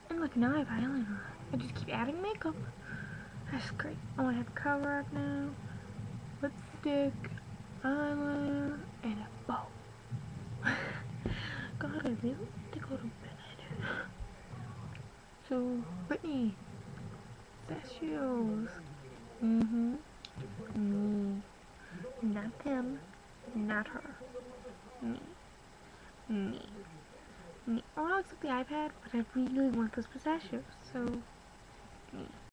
And look, now I have eyeliner. I just keep adding makeup. That's great. Oh, I have cover up now. Lipstick, eyeliner, and a bow. God, I really need to go to bed. So, Brittany, pistachios. Mm-hmm. Me. Not him. Not her. Me. Me. Me. Oh, I accept the iPad, but I really want those pistachios. So, me.